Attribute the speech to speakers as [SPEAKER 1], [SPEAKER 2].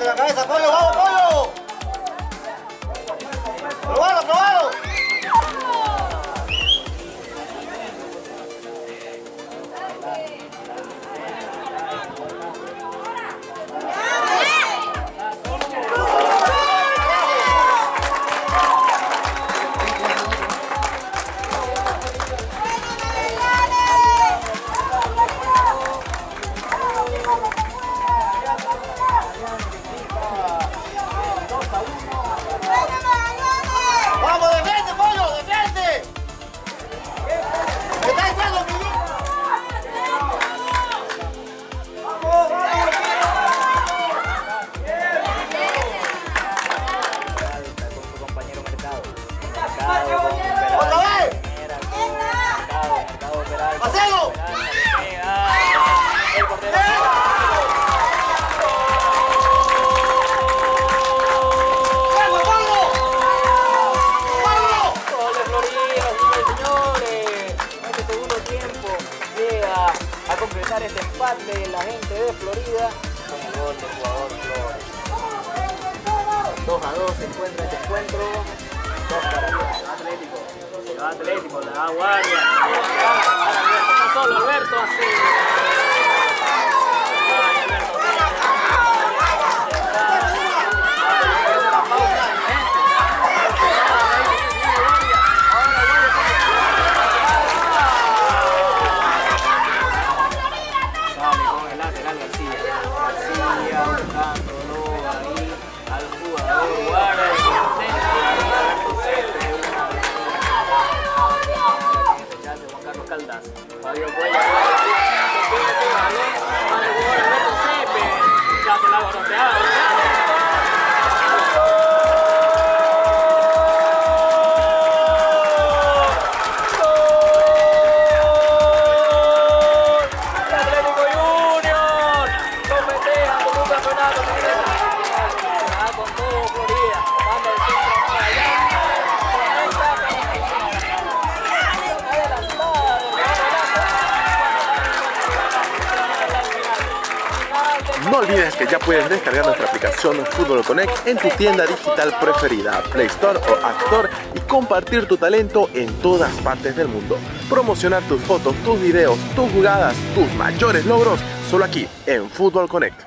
[SPEAKER 1] la cabeza, pollo, vamos, pollo. Probalo, probalo. Vamos, defiende, pollo, defiende. ¿Qué está diciendo, Miguel? Vamos, vamos.
[SPEAKER 2] Está con su compañero Mercado.
[SPEAKER 1] ¡Otra vez! ¡Marcelo!
[SPEAKER 2] A completar este empate de la gente de Florida con el gol del jugador Flores. 2-2 se encuentra este encuentro. 2 para Atlético. Se va Atlético, le da guardia. Está solo Alberto así. Fabio Cuellar, Atlético Junior, competeja con un campeonato con todo Florida, manda el centro para allá,
[SPEAKER 3] No olvides que ya puedes descargar nuestra aplicación Fútbol Connect en tu tienda digital preferida, Play Store o App Store, y compartir tu talento en todas partes del mundo. Promocionar tus fotos, tus videos, tus jugadas, tus mayores logros, solo aquí en Fútbol Connect.